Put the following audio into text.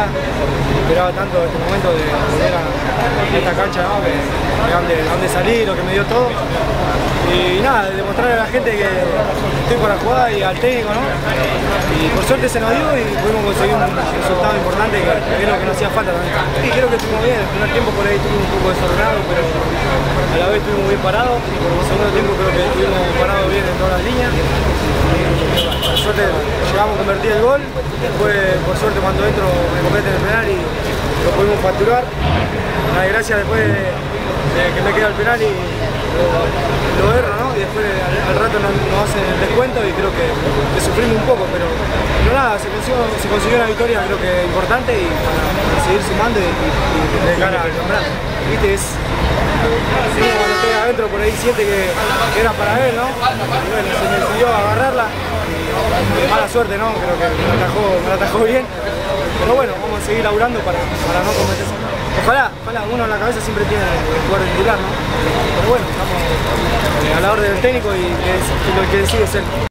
nada, esperaba tanto este momento de volver a esta cancha, ¿no? De donde salí, lo que me dio todo. Y nada, demostrarle a la gente que estoy para jugar y al técnico, ¿no? Y por suerte se nos dio y pudimos conseguir un resultado importante que es lo que nos hacía falta también. Y creo que estuvimos bien, el primer tiempo por ahí estuvimos un poco desordenado, pero a la vez estuvimos bien parados. El segundo tiempo creo que estuvimos parados bien en todas las líneas. Por suerte llegamos a convertir el gol, después por suerte cuando entro me convierte en el penal y lo pudimos facturar. Una desgracia después de que me queda el penal y lo erro, ¿no? Y después al rato nos hacen el descuento y creo que sufrimos un poco, pero nada, se consiguió una victoria creo que importante y para seguir sumando y de cara al campeonato. Viste, uno cuando esté adentro por ahí siente que era para él, ¿no? Y bueno, se me decidió agarrarla y mala suerte, ¿no? Creo que me la atajó bien, pero bueno, vamos a seguir laburando para no cometer eso. Ojalá, uno en la cabeza siempre tiene el jugar titular, ¿no? Pero bueno, estamos a la orden del técnico y lo que decide es él.